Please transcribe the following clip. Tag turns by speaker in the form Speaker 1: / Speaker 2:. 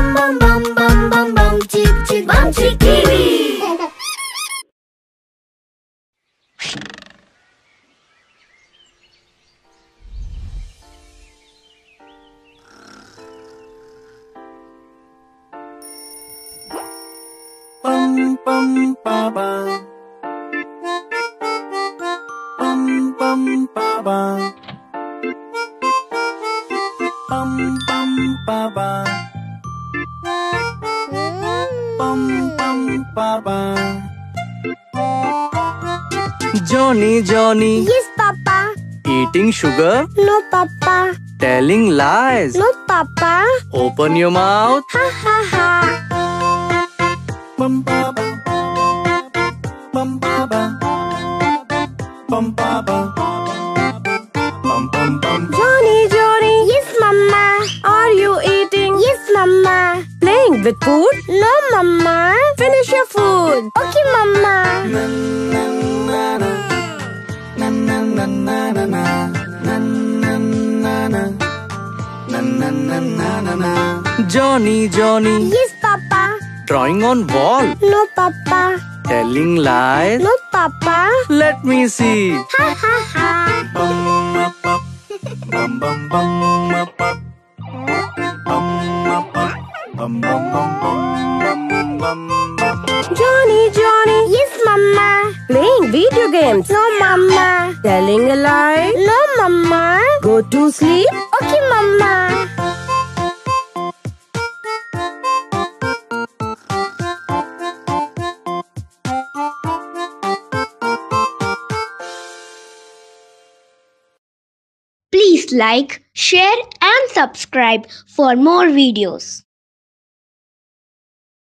Speaker 1: bum bum bum bum bum chick chick bum chickadee.
Speaker 2: Bum bum ba ba. Bum bum ba ba. Bum bum ba ba. Bum bum ba ba. Johnny, Johnny.
Speaker 3: Yes, Papa.
Speaker 2: Eating sugar?
Speaker 3: No, Papa.
Speaker 2: Telling lies?
Speaker 3: No, Papa.
Speaker 2: Open your mouth.
Speaker 3: Ha ha ha.
Speaker 2: Bum ba ba. Bum ba ba. Bum ba ba. Bum bum bum.
Speaker 3: Johnny, Johnny. Yes, Mama. Are you eating? Yes, Mama. Playing with food? No, Mama. Finish your food. Okay, Mama.
Speaker 2: Na na na na. Na na na na na na. Na na na na. Na na na na na na. Johnny, Johnny.
Speaker 3: Yes, Papa.
Speaker 2: Drawing on wall.
Speaker 3: No, Papa.
Speaker 2: Telling lies.
Speaker 3: No, Papa.
Speaker 2: Let me see.
Speaker 3: Ha ha ha.
Speaker 2: Bum up up. Bum bum bum up up. Bum up up. Bum bum bum bum bum bum bum.
Speaker 3: Johnny, Johnny. Yes, Mama. Playing video games? No, Mama. Telling a lie? No, Mama. Go to sleep? Okay, Mama.
Speaker 4: Please like, share and subscribe for more videos.